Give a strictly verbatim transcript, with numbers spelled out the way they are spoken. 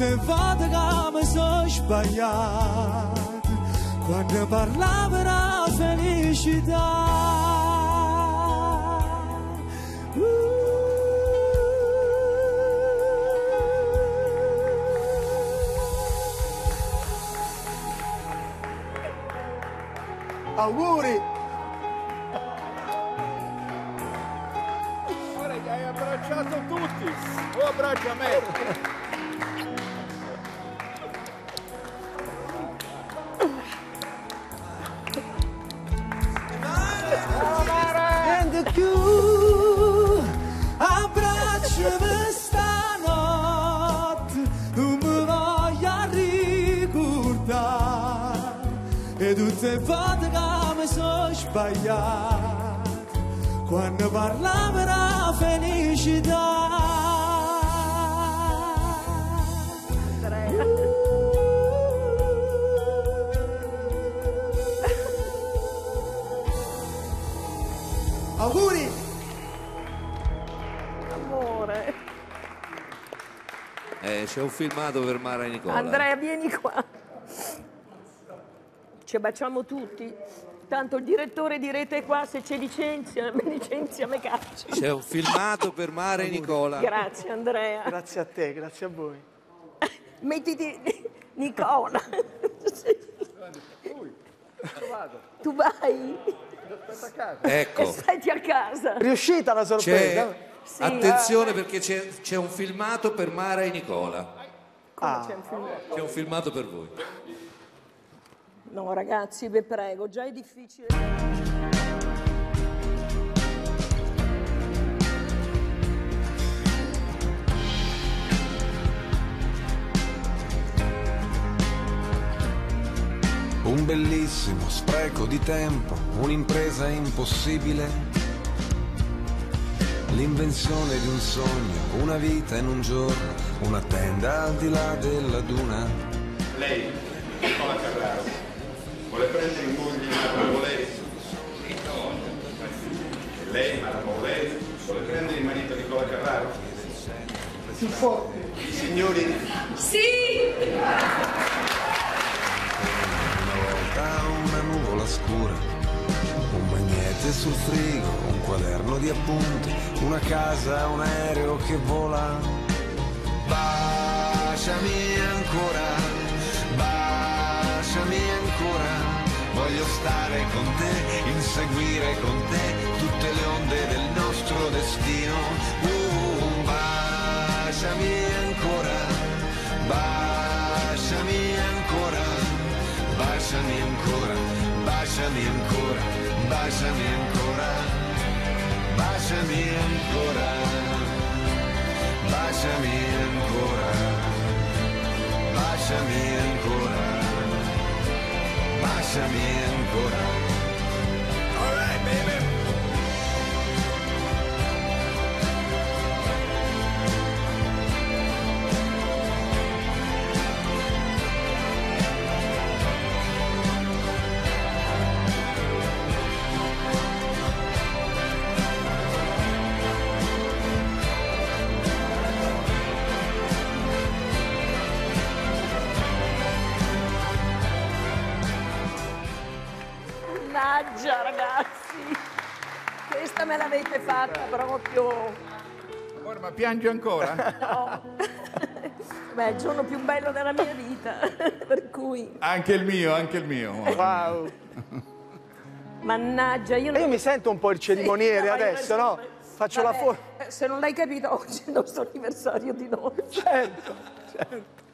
tutte le volte che mi sono sbagliato, quando parlavo la felicità. Auguri! Guarda che hai abbracciato tutti, o abbraccia me. Niente più, abbracciami stanotte, non mi voglio ricordare, e tutte le volte che mi sono sbagliato, quando parlavo la felicità. Auguri! Amore. Eh, c'è un filmato per Mara e Nicola. Andrea, vieni qua. Ci baciamo tutti. Tanto il direttore di Rete qua, se ci licenzia, mi licenzia, mi caccia. C'è un filmato per Mara e Nicola. Grazie Andrea. Grazie a te, grazie a voi. Mettiti Nicola. Tu vai? Ecco. E stai a casa. Riuscita la sorpresa? C'è... Sì. Attenzione perché c'è, c'è un filmato per Mara e Nicola. Come Ah. c'è un filmato? C'è un filmato per voi. No ragazzi, vi prego, già è difficile. Un bellissimo spreco di tempo, un'impresa impossibile, l'invenzione di un sogno, una vita in un giorno, una tenda al di là della duna. Lei, Nicola Carraro, vuole prendere in moglie Mara Moulay? Lei, Mara Moulay, vuole prendere in marito Nicola Carraro? Più forte. I signori? Una nuvola scura, un magnete sul frigo, un quaderno di appunti, una casa, un aereo che vola. Baciami ancora, baciami ancora, voglio stare con te, inseguire con te tutte le onde del nostro destino. Uh, baciami ancora, baciami ancora. Baciami ancora, baciami ancora, baciami ancora, baciami ancora, baciami ancora, baciami ancora, baciami ancora. All right, baby. Mannaggia ragazzi, questa me l'avete fatta proprio. Amore, ma piangi ancora? No. Beh, è il giorno più bello della mia vita, per cui... Anche il mio, anche il mio. Amore. Wow. Mannaggia, io... E io mi sento un po' il cerimoniere Sì, no, hai adesso, no? ragione. Faccio Vabbè, la foto. Se non l'hai capito, oggi è il nostro anniversario di noi. Certo, certo.